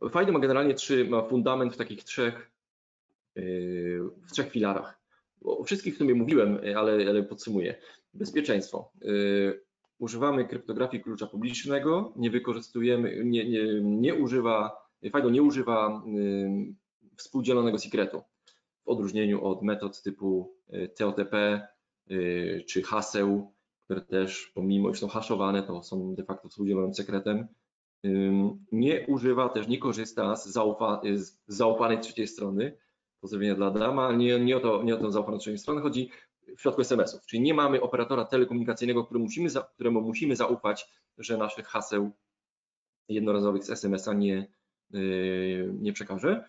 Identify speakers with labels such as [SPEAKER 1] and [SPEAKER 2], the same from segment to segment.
[SPEAKER 1] FIDO ma generalnie ma fundament w takich w trzech filarach. O wszystkich w sumie mówiłem, ale podsumuję. Bezpieczeństwo. Używamy kryptografii klucza publicznego, nie wykorzystujemy, FIDO nie używa współdzielonego sekretu, w odróżnieniu od metod typu TOTP czy haseł, które też pomimo, że są haszowane, to są de facto współdzielonym sekretem. Nie używa też, nie korzysta z zaufanej trzeciej strony. Pozdrowienia dla Adama, ale nie o tą zaufaną trzeciej stronę chodzi w przypadku SMS-ów. Czyli nie mamy operatora telekomunikacyjnego, któremu musimy zaufać, że naszych haseł jednorazowych z SMS-a nie przekaże.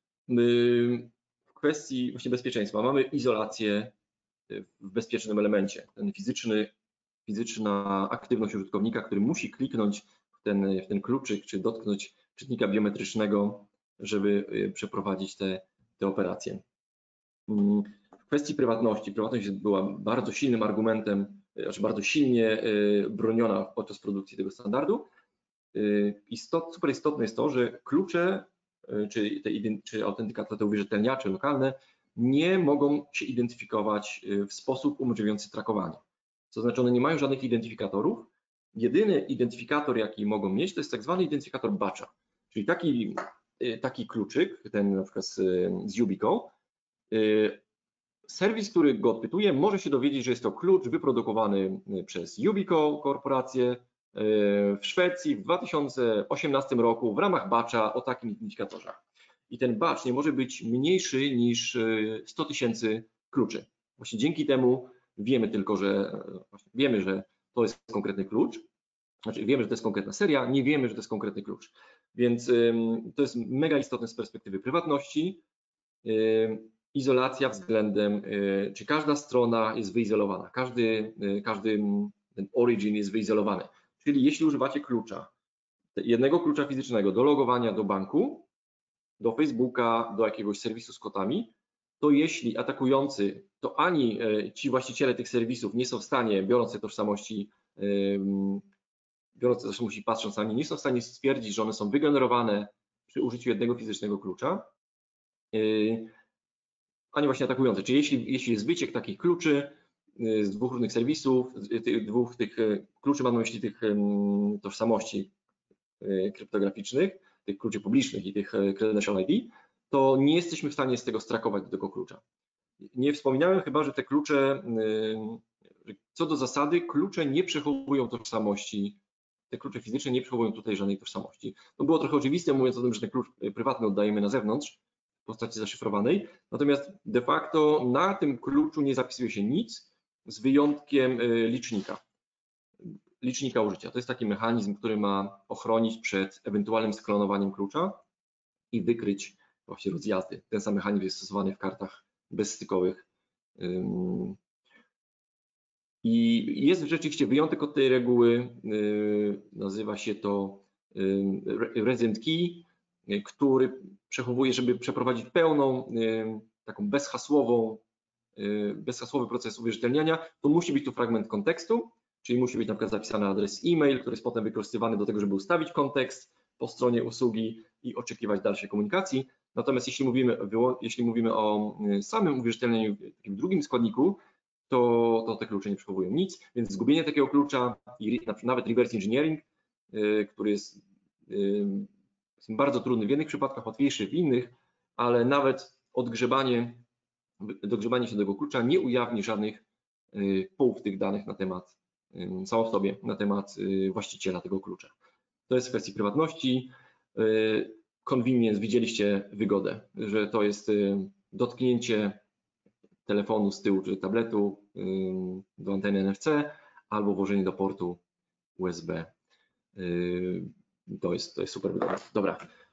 [SPEAKER 1] W kwestii właśnie bezpieczeństwa mamy izolację w bezpiecznym elemencie. Ten fizyczna aktywność użytkownika, który musi kliknąć w ten kluczyk, czy dotknąć czytnika biometrycznego, żeby przeprowadzić te operacje. W kwestii prywatności, prywatność była bardzo silnym argumentem, znaczy bardzo silnie broniona podczas produkcji tego standardu. Super istotne jest to, że klucze czy autentykatory, te uwierzytelniacze lokalne nie mogą się identyfikować w sposób umożliwiający trakowanie. To znaczy one nie mają żadnych identyfikatorów. Jedyny identyfikator, jaki mogą mieć, to jest tak zwany identyfikator batcha, czyli taki kluczyk, ten na przykład z Yubico. Serwis, który go odpytuje, może się dowiedzieć, że jest to klucz wyprodukowany przez Yubico korporację w Szwecji w 2018 roku w ramach batcha o takim identyfikatorze. I ten batch nie może być mniejszy niż 100 000 kluczy. Właśnie dzięki temu wiemy tylko, że to jest konkretny klucz, znaczy wiemy, że to jest konkretna seria, nie wiemy, że to jest konkretny klucz. Więc to jest mega istotne z perspektywy prywatności. Izolacja względem, czy każda strona jest wyizolowana, każdy ten origin jest wyizolowany. Czyli jeśli używacie klucza, jednego klucza fizycznego do logowania do banku, do Facebooka, do jakiegoś serwisu z kotami, to jeśli atakujący, to ani ci właściciele tych serwisów nie są w stanie, biorąc te tożsamości, patrząc na nie, nie są w stanie stwierdzić, że one są wygenerowane przy użyciu jednego fizycznego klucza, ani właśnie atakujący. Czyli jeśli jest wyciek takich kluczy z dwóch różnych serwisów, tych kluczy, mam na myśli tych tożsamości kryptograficznych, tych kluczy publicznych i tych credential ID, to nie jesteśmy w stanie z tego strakować do tego klucza. Nie wspominałem chyba, że te klucze, co do zasady, klucze nie przechowują tożsamości, te klucze fizyczne nie przechowują tutaj żadnej tożsamości. No było trochę oczywiste, mówiąc o tym, że ten klucz prywatny oddajemy na zewnątrz w postaci zaszyfrowanej, natomiast de facto na tym kluczu nie zapisuje się nic z wyjątkiem licznika użycia. To jest taki mechanizm, który ma ochronić przed ewentualnym sklonowaniem klucza i wykryć właśnie rozjazdy. Ten sam mechanizm jest stosowany w kartach bezstykowych. I jest rzeczywiście wyjątek od tej reguły, nazywa się to resident key, który przechowuje, żeby przeprowadzić pełną, taką bezhasłowy proces uwierzytelniania, to musi być tu fragment kontekstu, czyli musi być na przykład zapisany adres e-mail, który jest potem wykorzystywany do tego, żeby ustawić kontekst po stronie usługi i oczekiwać dalszej komunikacji. Natomiast jeśli mówimy o samym uwierzytelnieniu, takim drugim składniku, to te klucze nie przechowują nic, więc zgubienie takiego klucza i nawet reverse engineering, który jest bardzo trudny w jednych przypadkach, łatwiejszy w innych, ale nawet dogrzebanie się tego klucza nie ujawni żadnych poufnych danych na temat sam w sobie, na temat właściciela tego klucza. To jest w kwestii prywatności. Convenience, widzieliście wygodę, że to jest dotknięcie telefonu z tyłu czy tabletu do anteny NFC albo włożenie do portu USB. To jest super wygodne. Dobra,